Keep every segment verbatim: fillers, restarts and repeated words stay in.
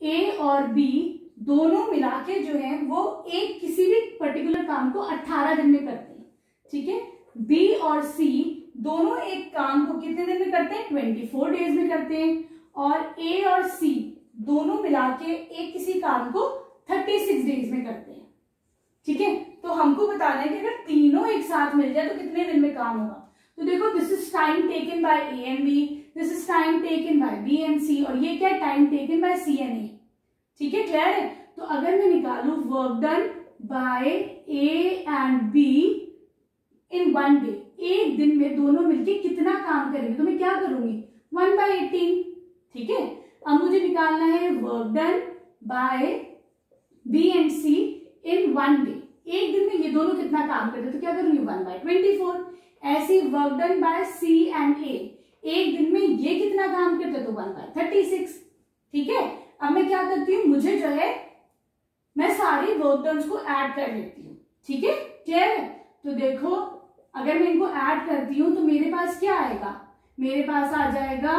ए और बी दोनों मिला के जो है वो एक किसी भी पर्टिकुलर काम को अट्ठारह दिन में करते हैं, ठीक है। बी और सी दोनों एक काम को कितने दिन में करते हैं, चौबीस डेज में करते हैं। और ए और सी दोनों मिला के एक किसी काम को छत्तीस डेज में करते हैं, ठीक है। तो हमको बताना है कि अगर तीनों एक साथ मिल जाए तो कितने दिन में काम होगा। तो देखो, this is time taken by A and B, this is time taken by B and C, और ये क्या है, time taken by C and A, ठीक है। क्लियर है। तो अगर मैं निकालू work done by A and B in one day, एक दिन में दोनों मिलके कितना काम करेंगे, तो मैं क्या करूंगी, वन बाय एटीन, ठीक है। अब मुझे निकालना है work done by B and C in one day, एक दिन में ये दोनों कितना काम करते, तो क्या करूंगी, वन बाय ट्वेंटी फोर। ऐसी work done by C and A, एक दिन में ये कितना काम करते, तो वन बाय थर्टी सिक्स, ठीक है। अब मैं क्या करती हूँ, मुझे जो है मैं सारी वर्क डन को ऐड कर लेती हूँ, ठीक है। क्लियर है। तो देखो, अगर मैं इनको ऐड करती हूं तो मेरे पास क्या आएगा, मेरे पास आ जाएगा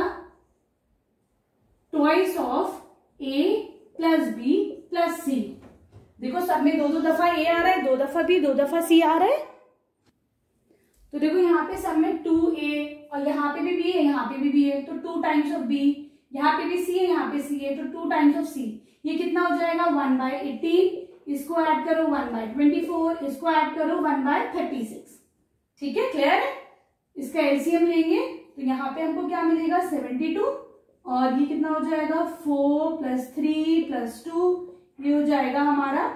twice of A plus B plus C. देखो, सब में दो दो दफा ए आ रहा है, दो दफा बी, दो दफा सी आ रहा है। तो देखो, यहाँ पे सब में टू ए और यहाँ पे भी बी है, यहाँ पे भी बी है, तो टू टाइम्स ऑफ बी, यहाँ पे भी सी है, यहाँ पे सी है, तो टू टाइम्स ऑफ सी। ये कितना हो जाएगा, वन बाय एटीन, इसको ऐड करो वन बाय ट्वेंटी फोर, इसको ऐड करो वन बाय थर्टी सिक्स, ठीक है। क्लियर है। इसका एलसीएम लेंगे तो यहाँ पे हमको क्या मिलेगा, सेवेंटी टू, और ये कितना हो जाएगा, four plus three plus two, ये हो जाएगा हमारा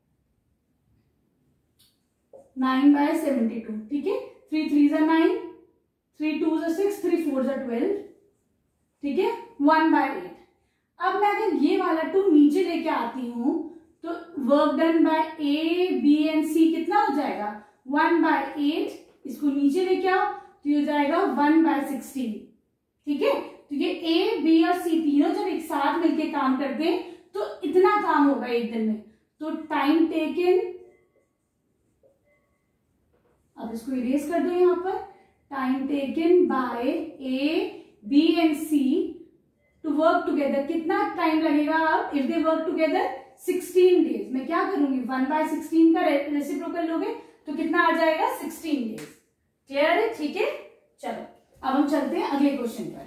नाइन बाय सेवेंटी टू, ठीक है। थ्री थ्री जा नाइन, थ्री टू जा सिक्स, थ्री फोर जा ट्वेल्व, ठीक है, वन बाय एट। अब मैं अगर ये वाला टू नीचे लेके आती हूं तो work done by A B and C कितना हो जाएगा, वन बाय एट, इसको नीचे लेके आओ तो ये हो जाएगा वन बाय सिक्सटीन, ठीक है। तो ये ए बी और सी तीनों जब एक साथ मिलके काम करते हैं तो इतना काम होगा एक दिन में। तो टाइम टेकन, अब इसको इरेज कर दो यहाँ पर, time taken by A B and C to work together, कितना टाइम लगेगा, अब if they work together sixteen days. मैं क्या करूंगी, वन बाय सिक्सटीन का रेसिप्रोकल लोगे तो कितना आ जाएगा, सिक्सटीन डेज। क्लियर है, ठीक है। चलो अब हम चलते हैं अगले क्वेश्चन पर।